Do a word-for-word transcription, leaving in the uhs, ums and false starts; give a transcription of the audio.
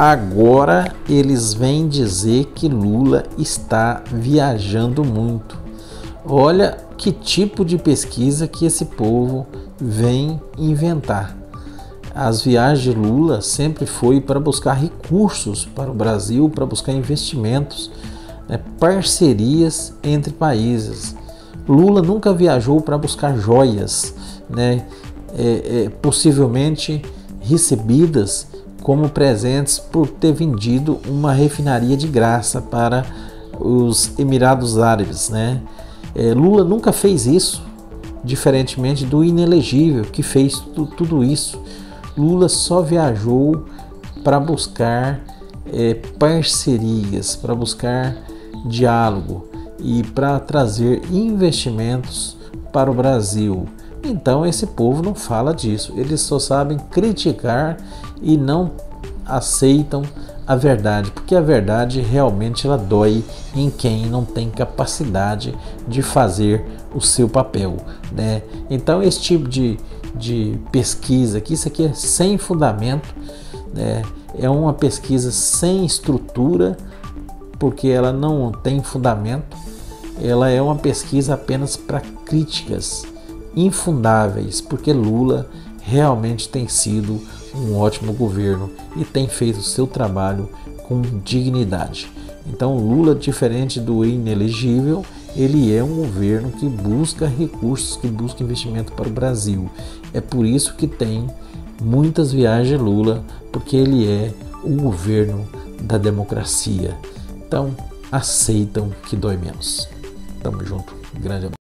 Agora eles vêm dizer que Lula está viajando muito. Olha que tipo de pesquisa que esse povo vem inventar. As viagens de Lula sempre foi para buscar recursos para o Brasil, para buscar investimentos, né, parcerias entre países. Lula nunca viajou para buscar joias, né, é, é, possivelmente recebidas como presentes por ter vendido uma refinaria de graça para os Emirados Árabes, né? É, Lula nunca fez isso, diferentemente do inelegível que fez tu, tudo isso. Lula só viajou para buscar é, parcerias, para buscar diálogo e para trazer investimentos para o Brasil. Então esse povo não fala disso, eles só sabem criticar e não aceitam a verdade, porque a verdade realmente ela dói em quem não tem capacidade de fazer o seu papel, né? Então esse tipo de, de pesquisa aqui, isso aqui é sem fundamento, né? É uma pesquisa sem estrutura, porque ela não tem fundamento, ela é uma pesquisa apenas para críticas infundáveis, porque Lula realmente tem sido um ótimo governo e tem feito o seu trabalho com dignidade. Então Lula, diferente do inelegível, ele é um governo que busca recursos, que busca investimento para o Brasil. É por isso que tem muitas viagens de Lula, porque ele é o governo da democracia. Então aceitam que dói menos. Tamo junto, grande abraço.